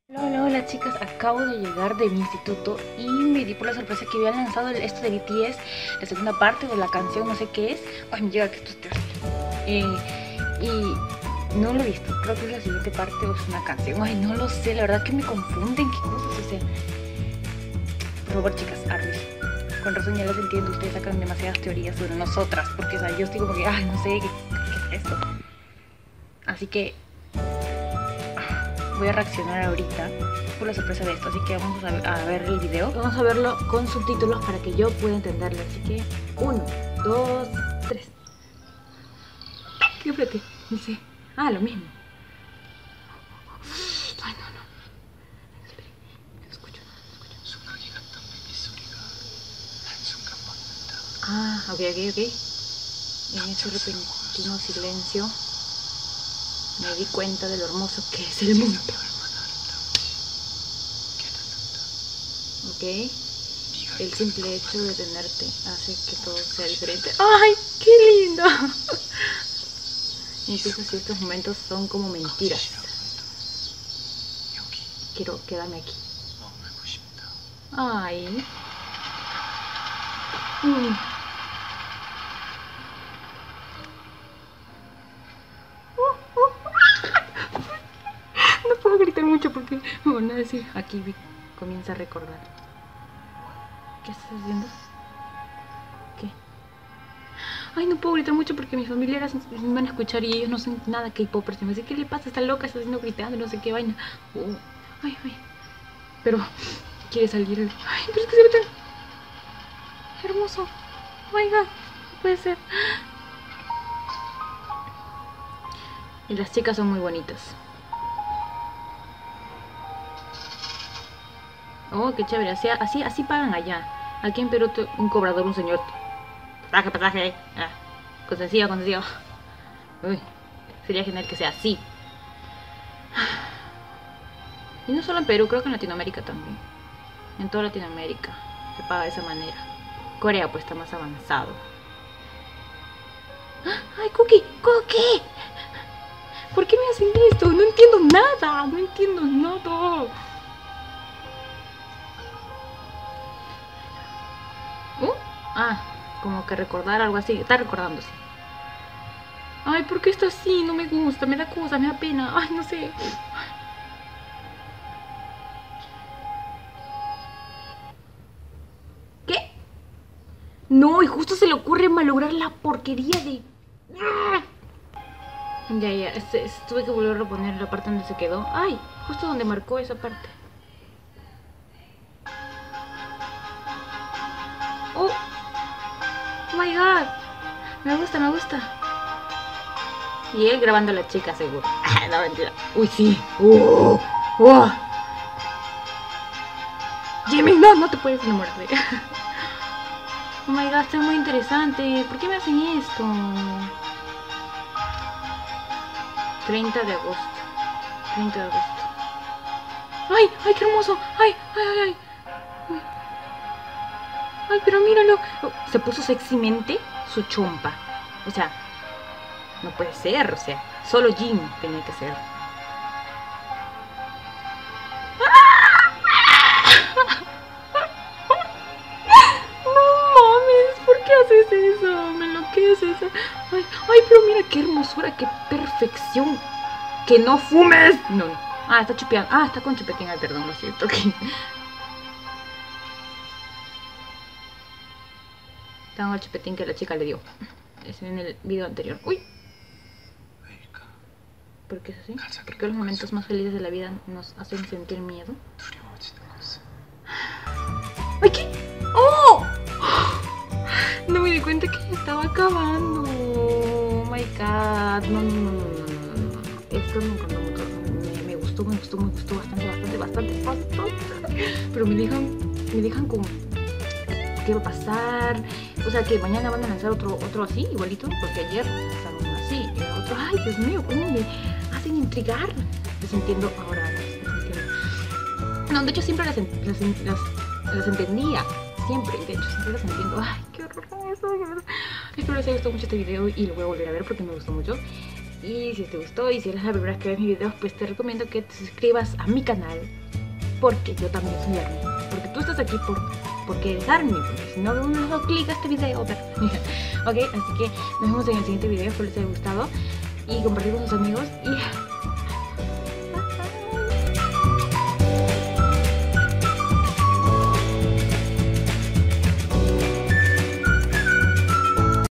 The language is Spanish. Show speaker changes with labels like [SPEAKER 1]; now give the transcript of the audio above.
[SPEAKER 1] Hola, hola chicas, acabo de llegar de mi instituto y me di por la sorpresa que habían lanzado esto de BTS, la segunda parte de la canción, no sé qué es. Ay, me llega que esto es terrible. Y no lo he visto, creo que es la siguiente parte o es una canción. Ay, no lo sé, la verdad que me confunden qué cosas, o sea. Por favor chicas, arruis. Con razón ya les entiendo, ustedes sacan demasiadas teorías sobre nosotras, porque o sea, yo estoy como que, ay, no sé qué es esto. Así que voy a reaccionar ahorita por la sorpresa de esto, así que vamos a ver el video. Vamos a verlo con subtítulos para que yo pueda entenderlo, así que 1, 2, 3. ¿Qué apreté? No sé. Ah, lo mismo. Ay, no. Espera, no escucho. Ah, ok. En ese repentino silencio me di cuenta de lo hermoso que es el mundo. Ok. El simple hecho de tenerte hace que todo sea diferente. ¡Ay, qué lindo! Incluso si estos momentos son como mentiras. Quiero quedarme aquí. Ay. No puedo gritar mucho porque me van a decir. Aquí comienza a recordar. ¿Qué estás haciendo? ¿Qué? Ay, no puedo gritar mucho porque mis familiares me van a escuchar y ellos no son nada K-popers. Me dicen, ¿qué le pasa? Está loca, está haciendo gritando, no sé qué vaina. Ay. Pero quiere salir. Ay, pero es que se ve tan hermoso. Oh my god, no puede ser. Y las chicas son muy bonitas. Oh, qué chévere. Así pagan allá. Aquí en Perú un cobrador, un señor. Pasaje. Concesivo. Uy, sería genial que sea así. Y no solo en Perú, creo que en Latinoamérica también. En toda Latinoamérica se paga de esa manera. Corea pues está más avanzado. ¡Ay, Cookie! ¿Por qué me hacen esto? No entiendo nada. Como que recordar algo así. Está recordándose. Ay, ¿por qué está así? No me gusta, me da cosa, me da pena. Ay, no sé. ¿Qué? No, y justo se le ocurre malograr la porquería de... Ya, tuve que volver a poner la parte donde se quedó. Ay, justo donde marcó esa parte. Oh my god, me gusta. Y él grabando a la chica, seguro. No, mentira. Uy, sí. Jimmy, no te puedes enamorar de ella. Oh my god, está muy interesante. ¿Por qué me hacen esto? 30 de agosto. ¡Ay, qué hermoso! ¡Ay! ¡Ay, pero míralo! Se puso sexymente su chompa. O sea, no puede ser, o sea, solo Jin tenía que ser. No mames, ¿por qué haces eso? Me enloqueces. Ay, pero mira qué hermosura, qué perfección. ¡Que no fumes! No. Ah, está chupeando. Ah, está con chupetín. Ay, perdón, lo siento. Tengo el chupetín que la chica le dio. Es en el video anterior. ¡Uy! ¿Por qué es así? ¿Por qué los momentos más felices de la vida nos hacen sentir miedo? ¡Ay, qué! ¡Oh! No me di cuenta que estaba acabando. Oh my god. No. Esto me encantó mucho. Me gustó bastante. Pero me dejan con... ¿Qué va a pasar? O sea, que mañana van a lanzar otro así, igualito, porque ayer lanzaron uno así, y el otro, ay, Dios mío, ¿cómo me hacen intrigar? Les entiendo ahora, No, de hecho siempre las entendía, siempre las entiendo. Ay, qué horror eso. Espero les haya gustado mucho este video y lo voy a volver a ver porque me gustó mucho. Y si te gustó y si eres la primera vez que ves mis videos, pues te recomiendo que te suscribas a mi canal, porque yo también soy Army. Porque tú estás aquí porque eres Army, porque si no le das clic a este video, ok, así que nos vemos en el siguiente video. Espero les haya gustado y compartir con sus amigos. Y